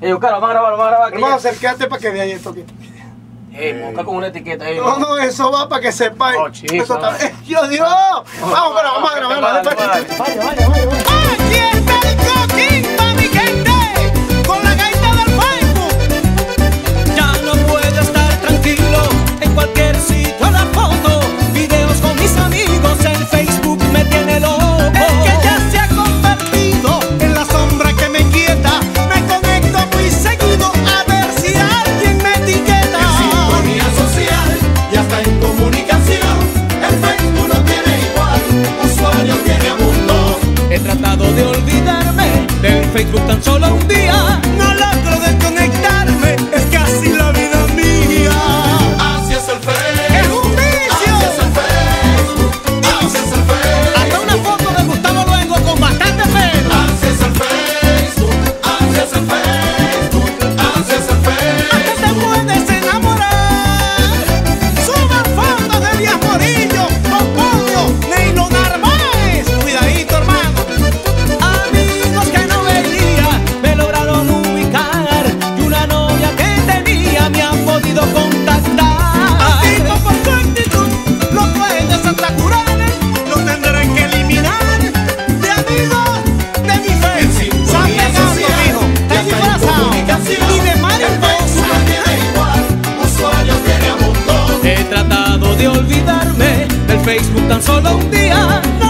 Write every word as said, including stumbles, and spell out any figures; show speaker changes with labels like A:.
A: Ey, Oscar, vamos a grabar, vamos a grabar.
B: Hermano, acércate para que vea esto aquí.
A: Ey, busca con una etiqueta ahí.
B: No, no, eso va para que sepáis.
A: Oh, chico,
B: Eso está...
A: no.
B: eh, Dios, Dios. Vamos, pero vamos a grabar. Vale,
A: Vaya,
B: vale.
A: vaya, vaya, vaya.
C: Aquí está el coquín pa' mi gente, con la gaita del Facebook. Ya no puedo estar tranquilo, en cualquier sitio la foto, videos con mis amigos, el Facebook me tiene loco. Es que ya se ha convertido en la sombra que me inquieta, me conecto muy seguido a ver si alguien me etiqueta.
D: En sintonía social y hasta en comunicación, el Facebook no tiene igual, usuarios tiene a mundo.
C: He tratado de olvidarme del Facebook tan solo un día, no logro desconectarme, es casi la vida mía.
D: Así es el
C: ¡Es
D: Facebook,
C: un vicio!
D: así es el Facebook, así es el Facebook,
C: Hasta una foto de Gustavo Luengo con bastante pelo.
D: así es el Facebook, así es el Facebook, así es el Facebook.
C: Hasta te puedes enamorar. Suban fotos de Díaz Morillo, Pomponio, Neilo Narváez. Cuidadito, hermano. Amigos que no veía me lograron ubicar, y una novia que tenía me han podido contactar. Tipo por su actitud, los duendes santacuranes lo tendré que eliminar de amigos de mi
D: En
C: Facebook.
D: sintonía
C: San Pegando,
D: social
C: mijo,
D: y
C: está
D: hasta en
C: disfrazado
D: comunicación,
C: y de
D: el
C: mariposa.
D: Facebook no tiene igual, usuarios tiene a mundo.
C: He tratado de olvidarme del Facebook tan solo un día,